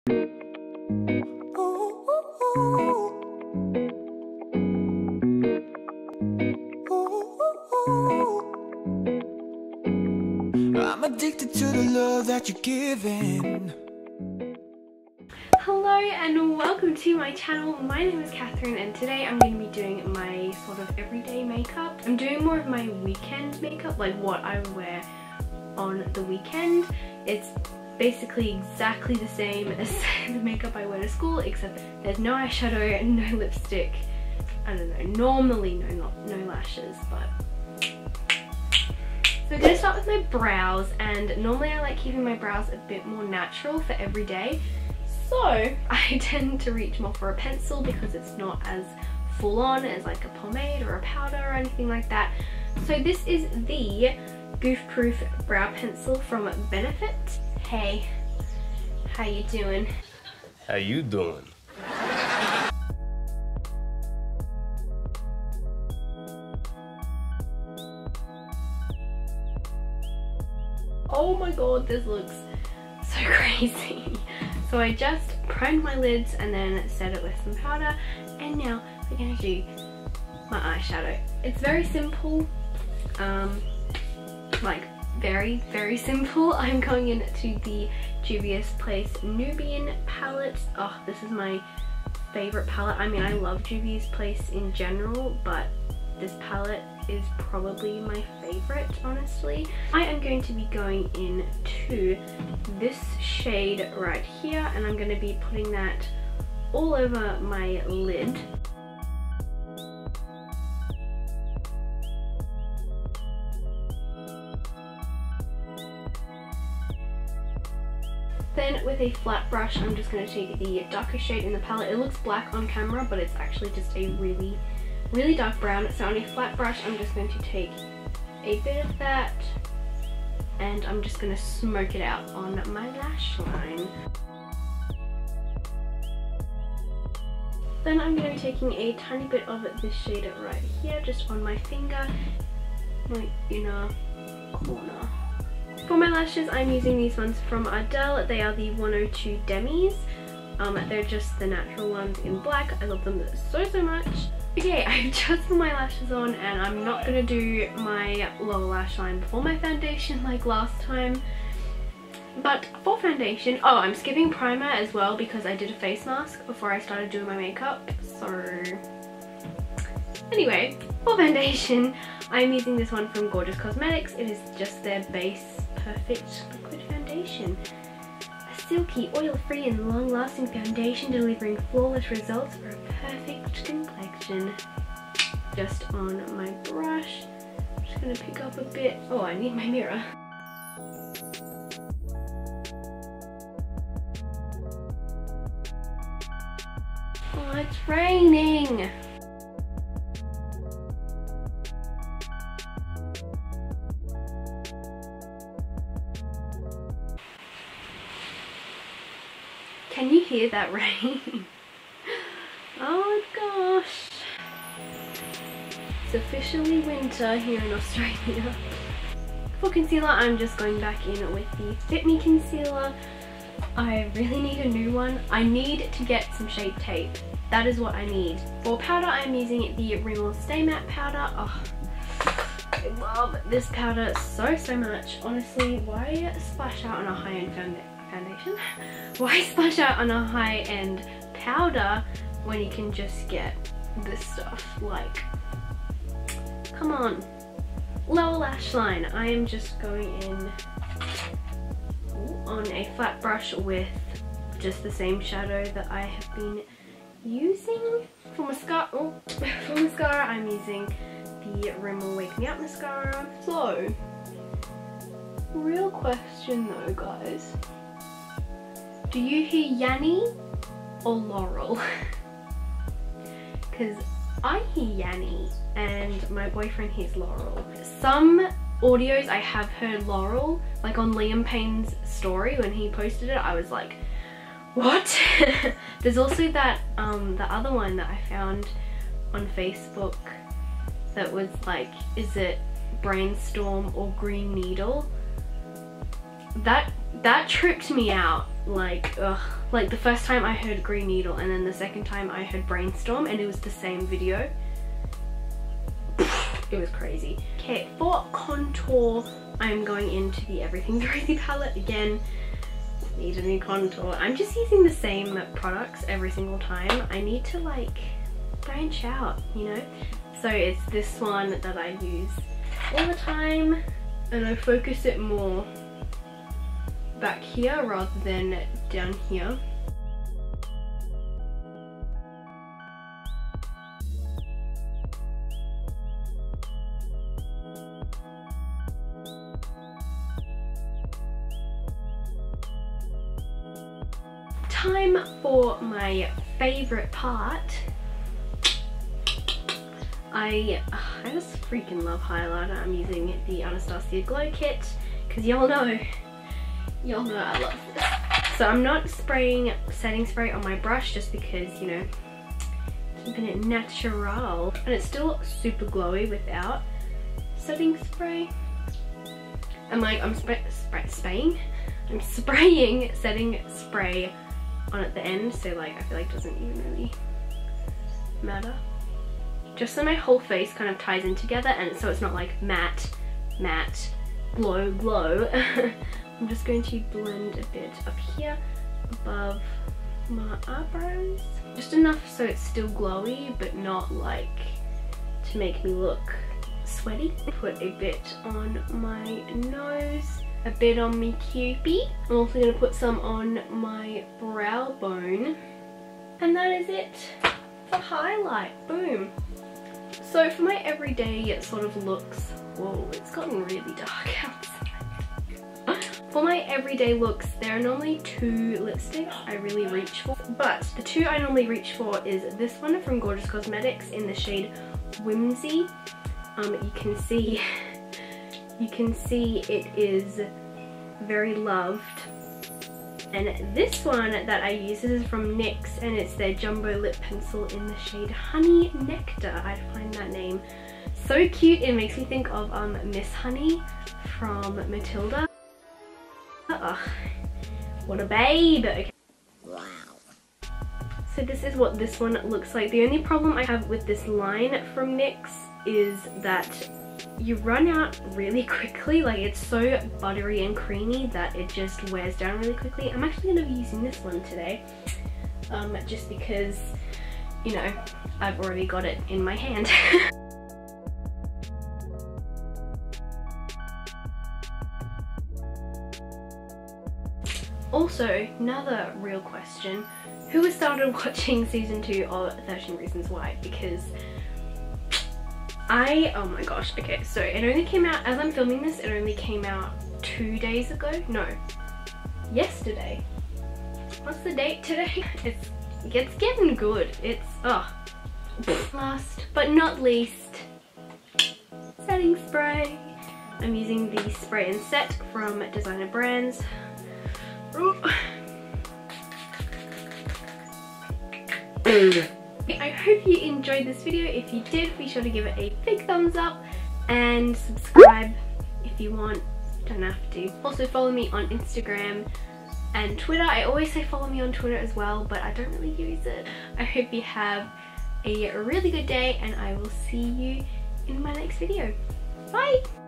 I'm addicted to the love that you're giving. Hello and welcome to my channel. My name is Kathryn and today I'm going to be doing my sort of everyday makeup. I'm doing more of my weekend makeup, like what I wear on the weekend. It's basically exactly the same as the makeup I wear to school, except there's no eyeshadow, no lipstick, I don't know, normally no lashes, but... So we're going to start with my brows, and normally I like keeping my brows a bit more natural for every day. So I tend to reach more for a pencil because it's not as full on as like a pomade or a powder or anything like that. So this is the Goof Proof Brow Pencil from Benefit. Hey, how you doing? How you doing? Oh my god, this looks so crazy. So I just primed my lids and then set it with some powder, and now we're gonna do my eyeshadow. It's very simple, like very simple. I'm going into the Juvia's Place Nubian palette. Oh, this is my favorite palette. I mean, I love Juvia's Place in general, but this palette is probably my favorite, honestly. I am going to be going into this shade right here, and I'm going to be putting that all over my lid. Then with a flat brush, I'm just going to take the darker shade in the palette. It looks black on camera, but it's actually just a really dark brown. So on a flat brush, I'm just going to take a bit of that and I'm just going to smoke it out on my lash line. Then I'm going to be taking a tiny bit of this shade right here, just on my finger, like inner corner. For my lashes, I'm using these ones from Ardell. They are the 102 Demis. They're just the natural ones in black. I love them so much. Okay, I've just put my lashes on, and I'm not going to do my lower lash line before my foundation like last time. But for foundation, oh, I'm skipping primer as well because I did a face mask before I started doing my makeup. So anyway, for foundation, I'm using this one from Gorgeous Cosmetics. It is just their base perfect liquid foundation. A silky, oil-free and long-lasting foundation delivering flawless results for a perfect complexion. Just on my brush. I'm just going to pick up a bit. Oh, I need my mirror. Oh, it's raining! Can you hear that rain? Oh gosh. It's officially winter here in Australia. For concealer, I'm just going back in with the Fit Me concealer. I really need a new one. I need to get some Shape Tape. That is what I need. For powder, I'm using the Rimmel Stay Matte powder. Oh, I love this powder so much. Honestly, why splash out on a high-end foundation? Why splash out on a high-end powder when you can just get this stuff? Like, come on. Lower lash line. I am just going in on a flat brush with just the same shadow that I have been using. For mascara, I'm using the Rimmel Wake Me Up mascara. So, real question though, guys. Do you hear Yanni or Laurel? Because I hear Yanni and my boyfriend hears Laurel. Some audios I have heard Laurel, like on Liam Payne's story when he posted it, I was like, what? There's also that, the other one that I found on Facebook that was like, is it Brainstorm or Green Needle? That tripped me out. Like, ugh, Like the first time I heard Green Needle and then the second time I heard Brainstorm, and it was the same video. It was crazy. Okay, for contour, I'm going into the Everything Rosy palette again. Need a new contour. I'm just using the same products every single time. I need to like branch out, you know? So it's this one that I use all the time, and I focus it more back here rather than down here. Time for my favorite part. I just freaking love highlighter. I'm using the Anastasia Glow Kit because y'all know I love this. So I'm not spraying setting spray on my brush just because, you know, keeping it natural, and it's still super glowy without setting spray. And like I'm spraying setting spray on at the end, so like I feel like it doesn't even really matter. Just so my whole face kind of ties in together, and so it's not like matte, matte, glow, glow. I'm just going to blend a bit up here above my eyebrows. Just enough so it's still glowy, but not like to make me look sweaty. Put a bit on my nose, a bit on my cupie. I'm also going to put some on my brow bone. And that is it for highlight. Boom. So for my everyday sort of looks, whoa, it's gotten really dark outside. For my everyday looks, there are normally two lipsticks I really reach for, but the two I normally reach for is this one from Gorgeous Cosmetics in the shade Whimsy. You can see it is very loved. And this one that I use is from NYX, and it's their Jumbo Lip Pencil in the shade Honey Nectar. I find that name so cute. It makes me think of Miss Honey from Matilda. Ugh, what a babe. Okay. Wow. So this is what this one looks like. The only problem I have with this line from NYX is that you run out really quickly. Like, it's so buttery and creamy that it just wears down really quickly. I'm actually going to be using this one today, just because, you know, I've already got it in my hand. Also, another real question, who has started watching season 2 of 13 Reasons Why? Because oh my gosh, okay, so it only came out, as I'm filming this, it only came out 2 days ago? No, yesterday. What's the date today? It's getting good. It's, last but not least, setting spray. I'm using the Spray and Set from Designer Brands. I hope you enjoyed this video. If you did, be sure to give it a big thumbs up and subscribe if you want. Don't have to. Also follow me on Instagram and Twitter. I always say follow me on Twitter as well, but I don't really use it. I hope you have a really good day, and I will see you in my next video. Bye!